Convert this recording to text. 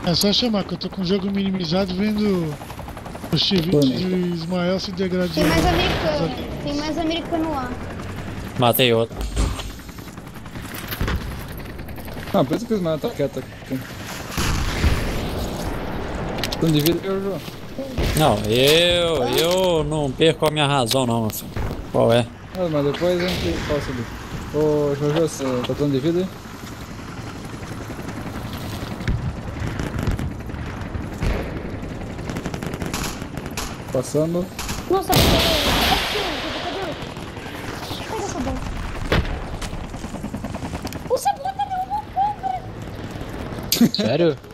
É só chamar que eu tô com o jogo minimizado vendo o Chivite e Ismael se Tem degradando. mais americano. Tem mais americano lá. Matei outro. Ah, por isso que os manos tá quieto aqui. Tanto de vida que eu jogo. Não, eu não perco a minha razão não, meu filho. Qual é? Ah, mas depois a gente fala sobre. Ô, Jojo, você tá dando de vida aí? Passando. Nossa, cadê o? Pega essa bola. O Sabu tá derrubando o cara. Sério?